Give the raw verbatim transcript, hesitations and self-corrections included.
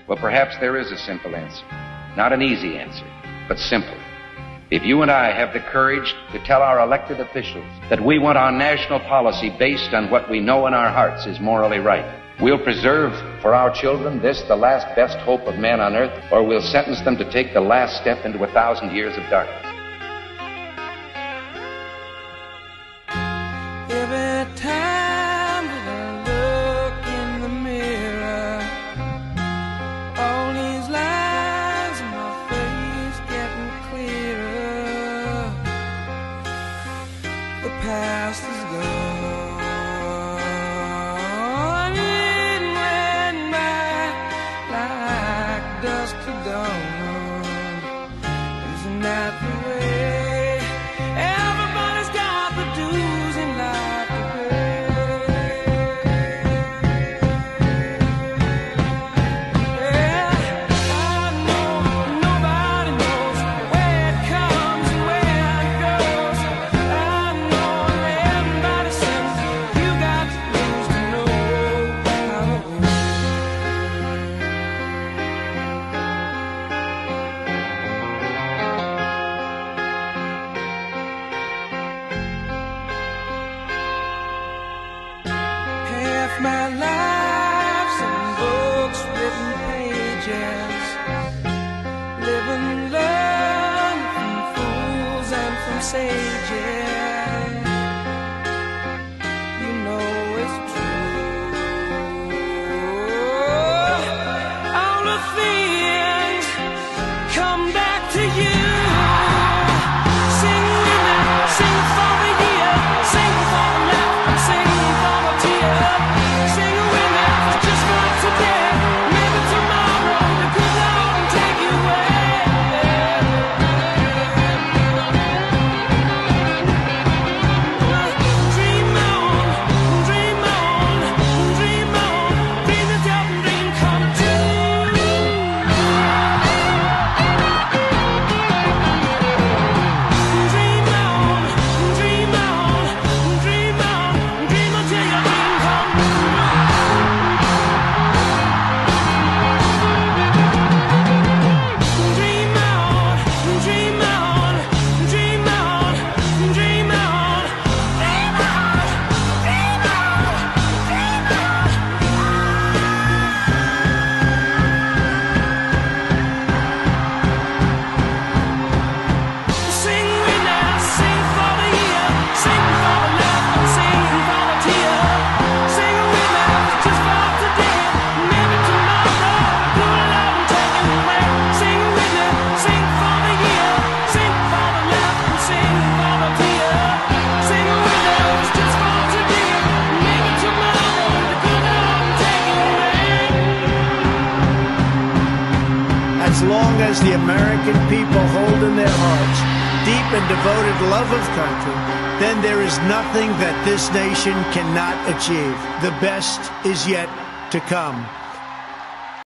Well, perhaps there is a simple answer. Not an easy answer, but simple. If you and I have the courage to tell our elected officials that we want our national policy based on what we know in our hearts is morally right, we'll preserve for our children this, the last best hope of man on earth, or we'll sentence them to take the last step into a thousand years of darkness. Every time that I look in the mirror, all these lines in my face getting clearer. The past is gone, it went by like dust to dawn. Isn't that the way? Everybody's got the dues in life to pay. Yeah, I know nobody knows where it comes and where it goes. I know everybody says you got to lose to know how it half my life's in books, written pages, living learn from fools and from sages. You know it's true. All the things come back to you. Sing with me, sing for the year, sing for the laugh, sing for the tear. Sing with me, just for today. Maybe tomorrow the good Lord will take you away. Dream on, dream on, dream on, dream until the dream come true. Dream on, dream on, dream on, dream until your dream come true. Dream on, dream on, dream on, dream on, dream on, dream on. Sing with me, sing for the year, sing for the laugh, sing for the tear. Sing with me, just for today. Maybe tomorrow, good Lord will take you away. Sing with me, sing for the year, sing for the laugh, sing for the tear. Sing with me, just for today. Maybe tomorrow, the good Lord will take you away. As long as the American people hold in their hearts deep and devoted love of country, then there is nothing that this nation cannot achieve. The best is yet to come.